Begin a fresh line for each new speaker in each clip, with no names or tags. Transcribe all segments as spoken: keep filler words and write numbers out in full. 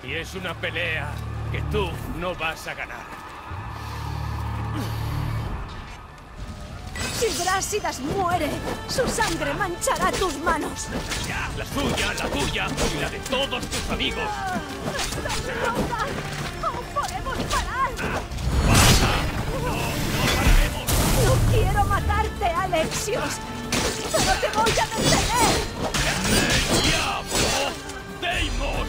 Y es una pelea que tú no vas a ganar.
Si Brásidas muere, su sangre manchará tus manos.
Ya, la suya, la tuya y la de todos tus amigos.
¡Estás loca! ¡Aún podemos parar!
¡Basta! ¡No, no pararemos!
No quiero matarte, Alexios, pero te voy a detener.
¡El diablo! ¡Deimos!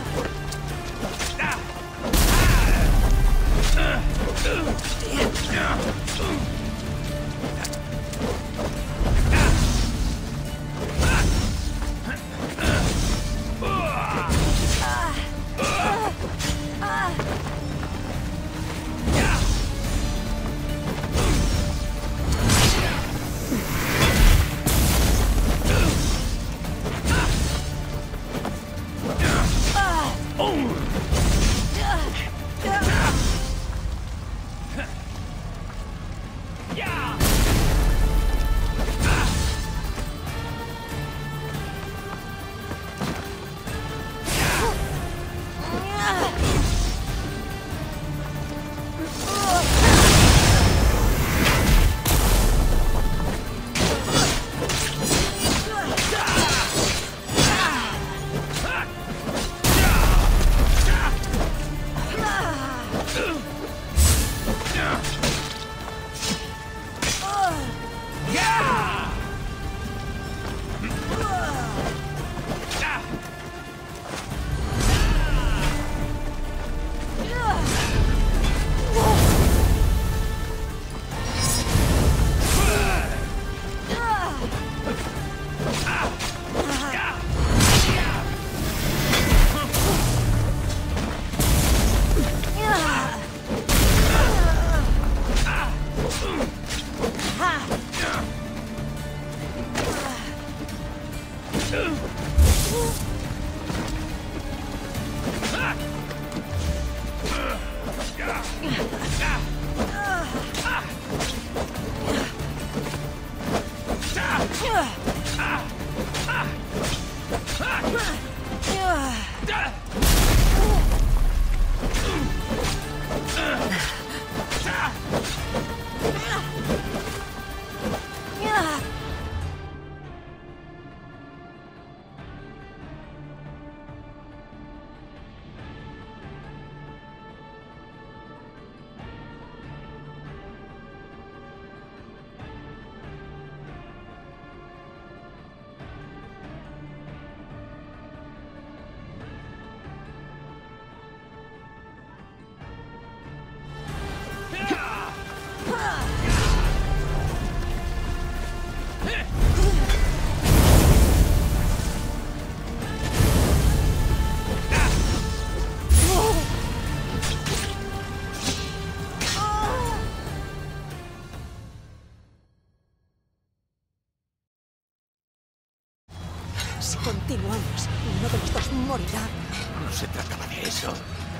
Si continuamos, uno de los dos morirá.
No se trataba de eso.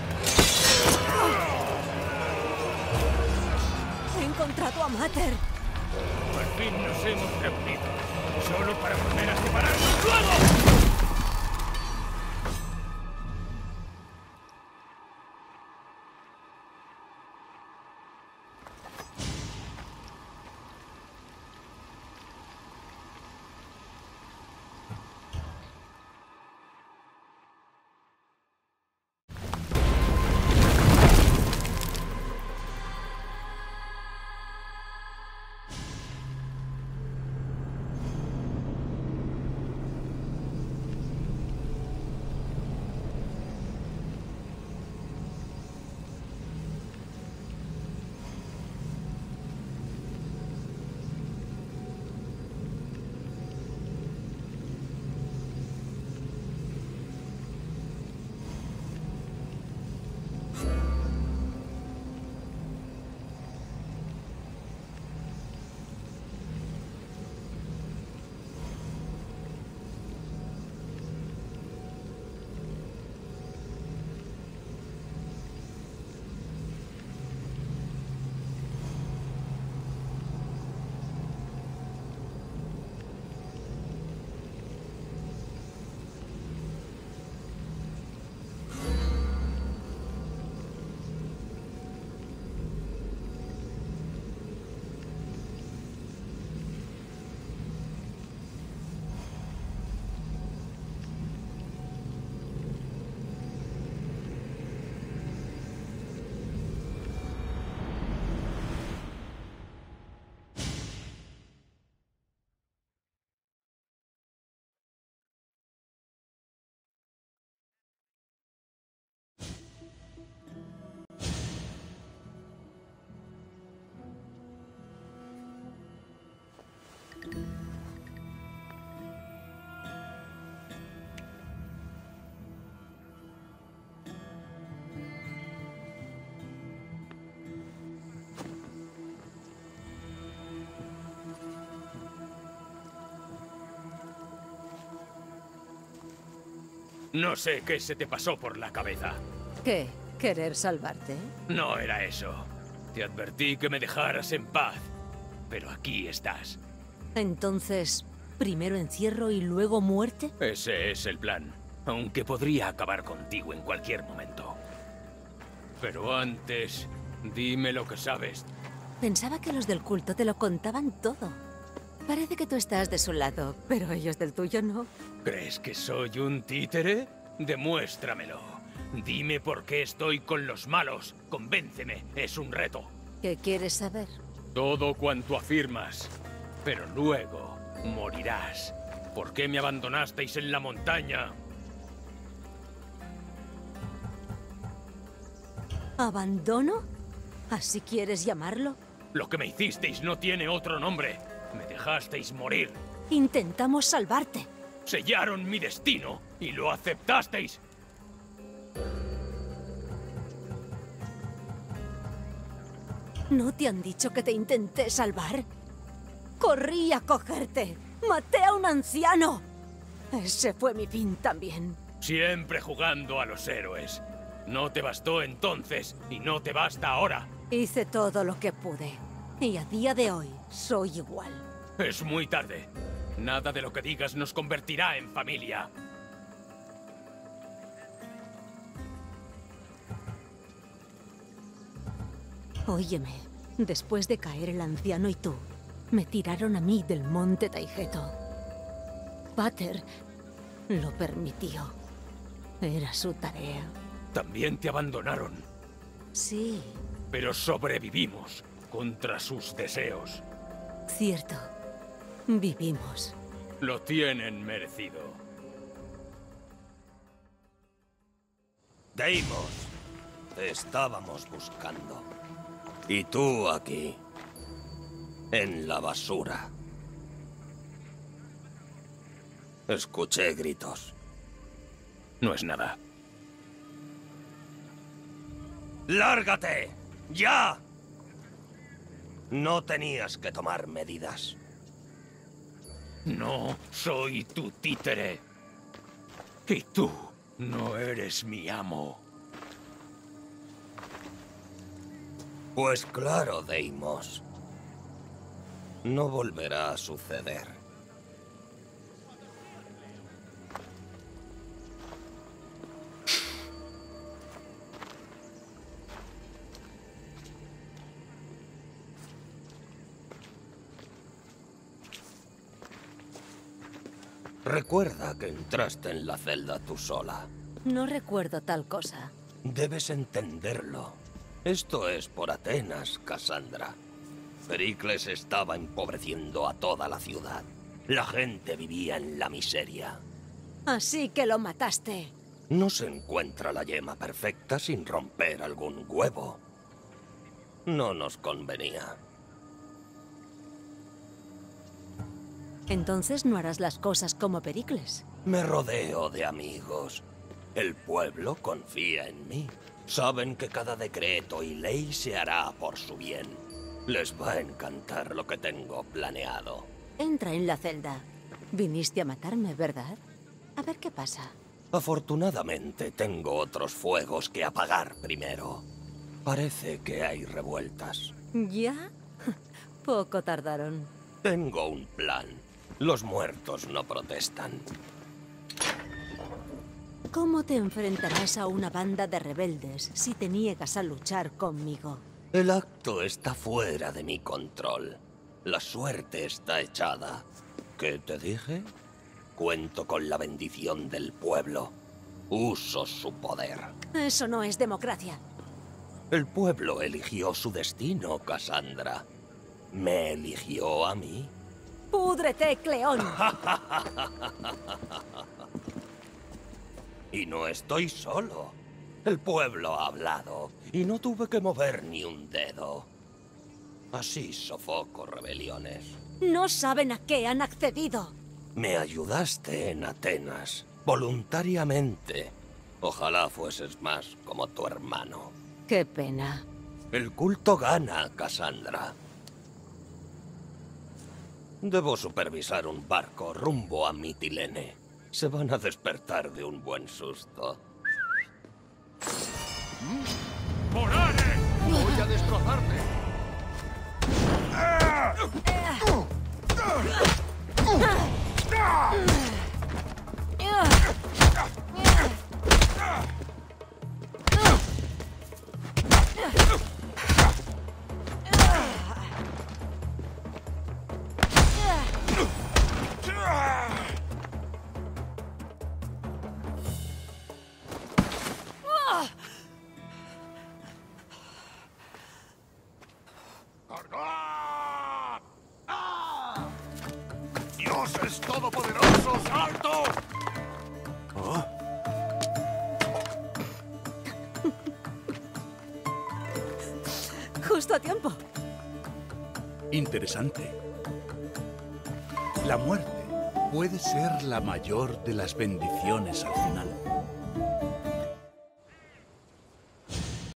He encontrado a Mater.
Por fin nos hemos reunido. Solo para volver a separarnos luego. No sé qué se te pasó por la cabeza.
¿Qué? ¿Querer salvarte?
No era eso. Te advertí que me dejaras en paz. Pero aquí estás.
Entonces, ¿primero encierro y luego muerte?
Ese es el plan. Aunque podría acabar contigo en cualquier momento. Pero antes, dime lo que sabes.
Pensaba que los del culto te lo contaban todo. Parece que tú estás de su lado, pero ellos del tuyo no.
¿Crees que soy un títere? Demuéstramelo. Dime por qué estoy con los malos. Convénceme, es un reto.
¿Qué quieres saber?
Todo cuanto afirmas. Pero luego morirás. ¿Por qué me abandonasteis en la montaña?
¿Abandono? ¿Así quieres llamarlo?
Lo que me hicisteis no tiene otro nombre. Me dejasteis morir.
Intentamos salvarte.
Sellaron mi destino y lo aceptasteis.
¿No te han dicho que te intenté salvar? Corrí a cogerte. Maté a un anciano. Ese fue mi fin también.
Siempre jugando a los héroes. No te bastó entonces y no te basta ahora.
Hice todo lo que pude. Y a día de hoy soy igual.
Es muy tarde. Nada de lo que digas nos convertirá en familia.
Óyeme, después de caer el anciano y tú, me tiraron a mí del monte Taigeto. Pater lo permitió. Era su tarea.
También te abandonaron.
Sí.
Pero sobrevivimos contra sus deseos.
Cierto. Vivimos.
Lo tienen merecido.
Deimos, te estábamos buscando. Y tú aquí, en la basura. Escuché gritos.
No es nada.
¡Lárgate! ¡Ya! No tenías que tomar medidas.
No soy tu títere. Y tú no eres mi amo.
Pues claro, Deimos. No volverá a suceder. Recuerda que entraste en la celda tú sola.
No recuerdo tal cosa.
Debes entenderlo. Esto es por Atenas, Cassandra. Pericles estaba empobreciendo a toda la ciudad. La gente vivía en la miseria.
Así que lo mataste.
No se encuentra la yema perfecta sin romper algún huevo. No nos convenía.
Entonces no harás las cosas como Pericles.
Me rodeo de amigos. El pueblo confía en mí. Saben que cada decreto y ley se hará por su bien. Les va a encantar lo que tengo planeado.
Entra en la celda. Viniste a matarme, ¿verdad? A ver qué pasa.
Afortunadamente tengo otros fuegos que apagar primero. Parece que hay revueltas.
¿Ya? Poco tardaron.
Tengo un plan. Los muertos no protestan.
¿Cómo te enfrentarás a una banda de rebeldes si te niegas a luchar conmigo?
El acto está fuera de mi control. La suerte está echada. ¿Qué te dije? Cuento con la bendición del pueblo. Uso su poder.
Eso no es democracia.
El pueblo eligió su destino, Cassandra. ¿Me eligió a mí?
¡Púdrete, Cleón!
Y no estoy solo. El pueblo ha hablado y no tuve que mover ni un dedo. Así sofoco rebeliones.
No saben a qué han accedido.
Me ayudaste en Atenas, voluntariamente. Ojalá fueses más como tu hermano.
Qué pena.
El culto gana, Cassandra. Debo supervisar un barco rumbo a Mitilene. Se van a despertar de un buen susto.
¡Morare! ¡Voy a destrozarte!
¡Dioses todopoderosos, alto!
Justo a tiempo.
Interesante. La muerte puede ser la mayor de las bendiciones al final.